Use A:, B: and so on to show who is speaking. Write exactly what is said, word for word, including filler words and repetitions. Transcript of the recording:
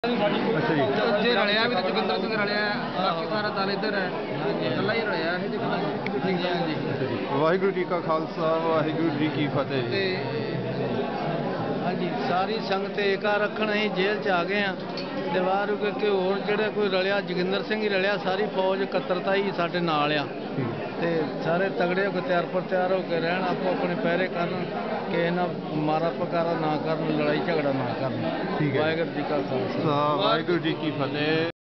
A: अच्छा जी
B: ਜੇ ਰਲਿਆ ਵੀ ਤੇ ਜੋਗਿੰਦਰ ਸਿੰਘ ਰਲਿਆ ਬਾਕੀ ਸਾਰਾ ਦਲ ਇੱਧਰ ਹੈ ਇਕੱਲਾ ਹੀ ਰਲਿਆ ਇਹ ਹਾਂਜੀ ਹਾਂਜੀ
A: अच्छा जी वाहिगुरू जी का खालसा वाहिगुरू जी की फतेह
B: ਤੇ
C: ਹਾਂਜੀ ਸਾਰੀ ਸੰਗਤ ਏਕਾ ਰੱਖਣ ਅਸੀਂ ਜੇਲ੍ਹ 'ਚ ਆ ਗਏ ਆ ਦੀਵਾਰ ਕਿ ਹੋਰ ਜਿਹੜੇ ਕੋਈ ਰਲਿਆ ਜੋਗਿੰਦਰ ਸਿੰਘ ਹੀ ਰਲਿਆ ਸਾਰੀ ਫੌਜ ਇਕੱਤਰਤਾ ਹੀ ਸਾਡੇ ਨਾਲ ਆ ਤੇ ਸਾਰੇ ਤਗੜੇ ਹੋ ਕੇ ਤਿਆਰ ਪਰ ਤਿਆਰ ਹੋ ਕੇ ਰਹਿਣ ਆਪੋ ਆਪਣੇ ਪਹਿਰੇ ਕਰਨ ਕਿ ਇਹਨਾਂ ਮਾਰਾ ਪਕਾਰਾ ਨਾ ਕਰਨ ਲੜਾਈ ਝਗੜਾ ਨਾ ਕਰਨ
A: ਠੀਕ ਹੈ
C: ਵਾਹਿਗੁਰੂ ਜੀ ਕਾ ਖਾਲਸਾ
A: वाहिगुरू जी की फतेह।